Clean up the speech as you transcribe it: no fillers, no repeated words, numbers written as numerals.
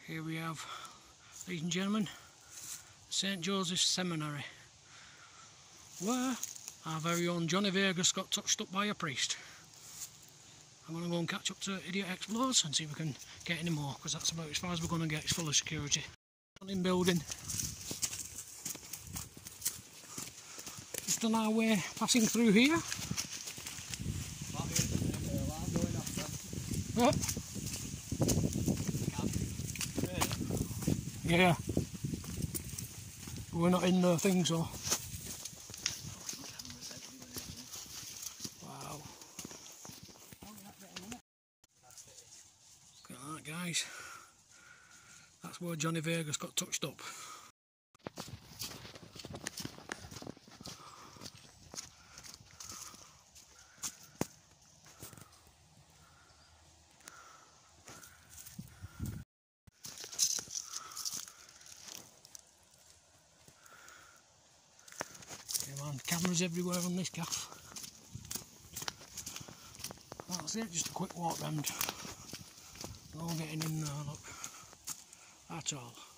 Here we have, ladies and gentlemen, St. Joseph's Seminary, where our very own Johnny Vegas got touched up by a priest. I'm going to go and catch up to Idiot Explorers and see if we can get any more, because that's about as far as we're going to get. It's full of security. In building. Just on our way passing through here. Oh. Yeah. We're not in the thing, so. Wow. Look at that, guys. That's where Johnny Vegas got touched up. Okay, man, cameras everywhere on this gaff. That's it, just a quick walk round. No getting in there, look, at all.